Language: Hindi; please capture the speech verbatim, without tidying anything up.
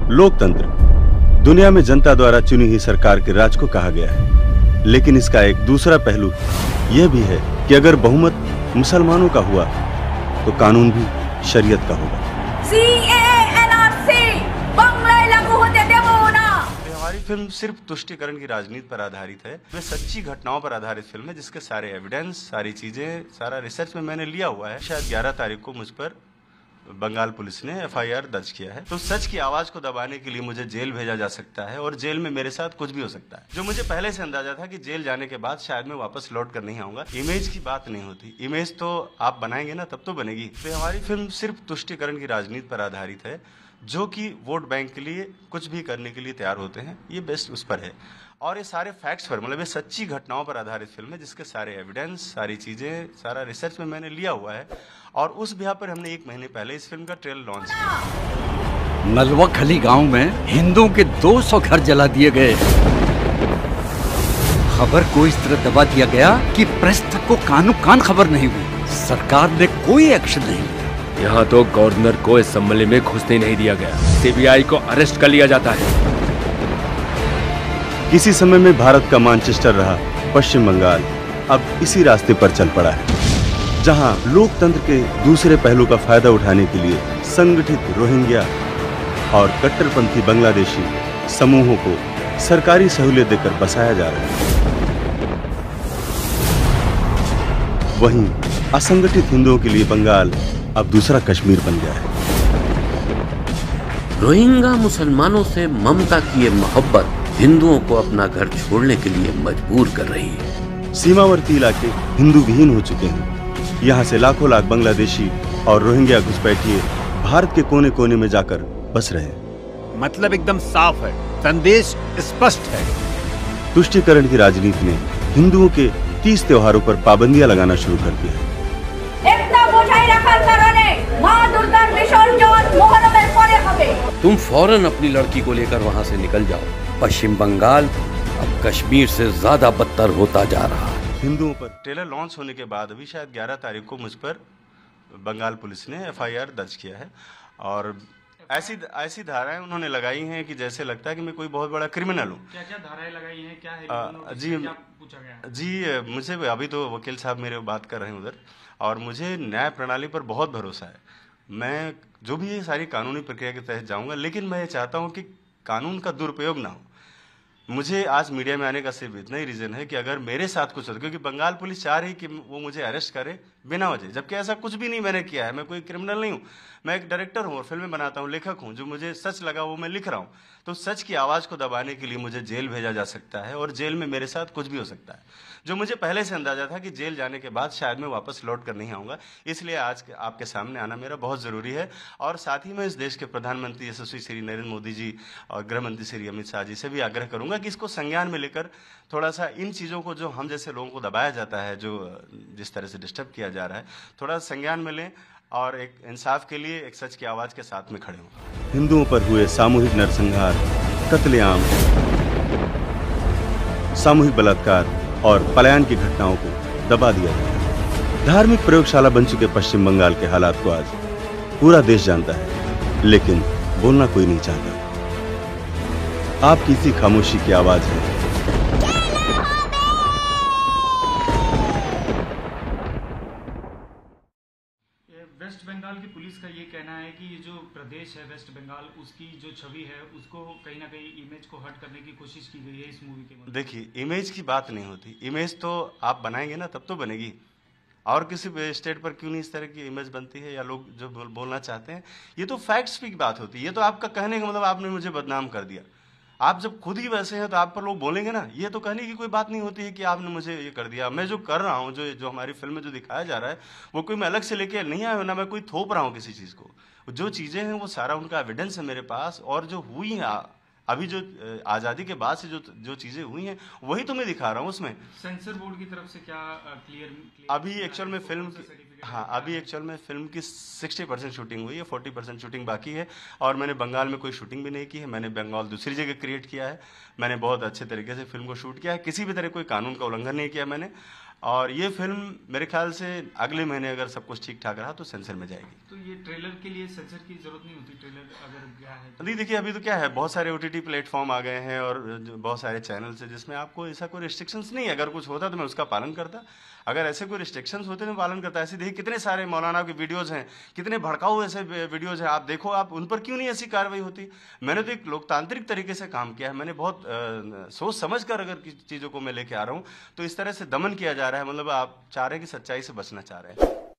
लोकतंत्र दुनिया में जनता द्वारा चुनी हुई सरकार के राज को कहा गया है, लेकिन इसका एक दूसरा पहलू यह भी है कि अगर बहुमत मुसलमानों का हुआ तो कानून भी शरीयत का होगा। हमारी फिल्म सिर्फ तुष्टीकरण की राजनीति पर आधारित है। वे सच्ची घटनाओं पर आधारित फिल्म है, जिसके सारे एविडेंस, सारी चीजें, सारा रिसर्च में मैंने लिया हुआ है। शायद ग्यारह तारीख को मुझ पर बंगाल पुलिस ने एफ आई आर दर्ज किया है। तो सच की आवाज को दबाने के लिए मुझे जेल भेजा जा सकता है और जेल में मेरे साथ कुछ भी हो सकता है, जो मुझे पहले से अंदाजा था कि जेल जाने के बाद शायद मैं वापस लौट कर नहीं आऊंगा। इमेज की बात नहीं होती, इमेज तो आप बनाएंगे ना तब तो बनेगी। तो हमारी फिल्म सिर्फ तुष्टीकरण की राजनीति पर आधारित है, जो कि वोट बैंक के लिए कुछ भी करने के लिए तैयार होते हैं, ये बेस्ट उस पर है। और ये सारे फैक्ट्स पर, मतलब ये सच्ची घटनाओं पर आधारित फिल्म है, जिसके सारे एविडेंस, सारी चीजें, सारा रिसर्च में मैंने लिया हुआ है। और उस बिहार पर हमने एक महीने पहले इस फिल्म का ट्रेलर लॉन्च किया। नलवा खली गांव में हिंदुओं के दो सौ घर जला दिए गए। खबर को इस तरह दबा दिया गया कि प्रेस तक को कानो कान खबर नहीं हुई। सरकार ने कोई एक्शन नहीं लिया। यहाँ तो गवर्नर को इस सम्मेलन में घुसने नहीं दिया गया। सी बी आई को अरेस्ट कर लिया जाता है। किसी समय में भारत का मैनचेस्टर रहा पश्चिम बंगाल अब इसी रास्ते पर चल पड़ा है, जहां लोकतंत्र के दूसरे पहलू का फायदा उठाने के लिए संगठित रोहिंग्या और कट्टरपंथी बांग्लादेशी समूहों को सरकारी सहूलियत देकर बसाया जा रहा है। वहीं असंगठित हिंदुओं के लिए बंगाल अब दूसरा कश्मीर बन गया है। रोहिंग्या मुसलमानों से ममता की ये मोहब्बत हिंदुओं को अपना घर छोड़ने के लिए मजबूर कर रही है। सीमावर्ती इलाके हिंदू विहीन हो चुके हैं। यहाँ से लाखों लाख बांग्लादेशी और रोहिंग्या घुसपैठिए भारत के कोने कोने में जाकर बस रहे हैं। मतलब एकदम साफ है, संदेश स्पष्ट है। तुष्टीकरण की राजनीति ने हिंदुओं के तीस त्योहारों पर पाबंदियां लगाना शुरू कर दिया है। तुम फौरन अपनी लड़की को लेकर वहाँ से निकल जाओ। पश्चिम बंगाल अब कश्मीर से ज्यादा बदतर होता जा रहा है। हिंदुओं पर ट्रेलर लॉन्च होने के बाद अभी शायद ग्यारह तारीख को मुझ पर बंगाल पुलिस ने एफ आई आर दर्ज किया है। और ऐसी ऐसी धाराएं उन्होंने लगाई हैं कि जैसे लगता है कि मैं कोई बहुत बड़ा क्रिमिनल हूँ। क्या क्या धाराएं लगाई हैं, क्या है? आ, जी क्या पूछा गया? जी मुझे अभी तो वकील साहब मेरे बात कर रहे हैं उधर, और मुझे न्याय प्रणाली पर बहुत भरोसा है। मैं जो भी ये सारी कानूनी प्रक्रिया के तहत जाऊंगा, लेकिन मैं ये चाहता हूँ कि कानून का दुरुपयोग ना हो। मुझे आज मीडिया में आने का सिर्फ इतना ही रीजन है कि अगर मेरे साथ कुछ होता, क्योंकि बंगाल पुलिस चाह रही कि वो मुझे अरेस्ट करे बिना वजह, जबकि ऐसा कुछ भी नहीं मैंने किया है। मैं कोई क्रिमिनल नहीं हूँ, मैं एक डायरेक्टर हूँ और फिल्में बनाता हूँ, लेखक हूँ। जो मुझे सच लगा वो मैं लिख रहा हूँ। तो सच की आवाज को दबाने के लिए मुझे जेल भेजा जा सकता है और जेल में मेरे साथ कुछ भी हो सकता है, जो मुझे पहले से अंदाजा था कि जेल जाने के बाद शायद मैं वापस लौट कर नहीं आऊंगा। इसलिए आज आपके सामने आना मेरा बहुत जरूरी है। और साथ ही मैं इस देश के प्रधानमंत्री यशस्वी श्री नरेंद्र मोदी जी और गृह मंत्री श्री अमित शाह जी से भी आग्रह करूंगा कि इसको संज्ञान में लेकर थोड़ा सा इन चीज़ों को, जो हम जैसे लोगों को दबाया जाता है, जो जिस तरह से डिस्टर्ब किया जा रहा है, थोड़ा संज्ञान में लें और एक इंसाफ के लिए एक सच की आवाज़ के साथ में खड़े हों। हिंदुओं पर हुए सामूहिक नरसंहार, कत्लेआम, सामूहिक बलात्कार और पलायन की घटनाओं को दबा दिया गया। धार्मिक प्रयोगशाला बन चुके पश्चिम बंगाल के हालात को आज पूरा देश जानता है, लेकिन बोलना कोई नहीं चाहता। आपकी इसी खामोशी की आवाज है। वेस्ट बंगाल की पुलिस का ये कहना है कि ये जो प्रदेश है वेस्ट बंगाल, उसकी जो छवि है उसको कहीं ना कहीं इमेज को हट करने की कोशिश की गई है इस मूवी के अंदर। देखिए, इमेज की बात नहीं होती, इमेज तो आप बनाएंगे ना तब तो बनेगी। और किसी स्टेट पर क्यों नहीं इस तरह की इमेज बनती है, या लोग जो बोल, बोलना चाहते हैं, ये तो फैक्ट्स की बात होती है। ये तो आपका कहने का मतलब आपने मुझे बदनाम कर दिया। आप जब खुद ही वैसे हैं तो आप पर लोग बोलेंगे ना। ये तो कहने की कोई बात नहीं होती है कि आपने मुझे ये कर दिया। मैं जो कर रहा हूँ, जो जो हमारी फिल्म में जो दिखाया जा रहा है, वो कोई मैं अलग से लेके नहीं आया हूँ ना, मैं कोई थोप रहा हूँ किसी चीज़ को। जो चीज़ें हैं वो सारा उनका एविडेंस है मेरे पास, और जो हुई है अभी, जो आज़ादी के बाद से जो जो चीज़ें हुई हैं वही तो मैं दिखा रहा हूँ उसमें। सेंसर बोर्ड की तरफ से क्या क्लियर, अभी एक्चुअल में फिल्म हाँ अभी एक्चुअल में फिल्म की सिक्सटी परसेंट शूटिंग हुई है, फोर्टी परसेंट शूटिंग बाकी है। और मैंने बंगाल में कोई शूटिंग भी नहीं की है। मैंने बंगाल दूसरी जगह क्रिएट किया है। मैंने बहुत अच्छे तरीके से फिल्म को शूट किया है। किसी भी तरह कोई कानून का उल्लंघन नहीं किया मैंने। और ये फिल्म मेरे ख्याल से अगले महीने अगर सब कुछ ठीक ठाक रहा तो सेंसर में जाएगी। तो ये ट्रेलर के लिए सेंसर की जरूरत नहीं होती, ट्रेलर अगर गया है तो? नहीं देखिए, अभी तो क्या है, बहुत सारे ओटीटी प्लेटफॉर्म आ गए हैं और बहुत सारे चैनल्स हैं जिसमें आपको ऐसा कोई रिस्ट्रिक्शंस नहीं है। अगर कुछ होता तो मैं उसका पालन करता, अगर ऐसे कोई रिस्ट्रिक्शंस होते तो मैं पालन करता। ऐसे देखिए कितने सारे मौलाना के वीडियोज़ हैं, कितने भड़काऊ ऐसे वीडियोज़ हैं, आप देखो, आप उन पर क्यों नहीं ऐसी कार्रवाई होती। मैंने तो एक लोकतांत्रिक तरीके से काम किया है, मैंने बहुत आ, सोच समझ कर अगर किसी चीज़ों को मैं लेके आ रहा हूँ, तो इस तरह से दमन किया जा रहा है, मतलब आप चाह रहे हैं कि सच्चाई से बचना चाह रहे हैं।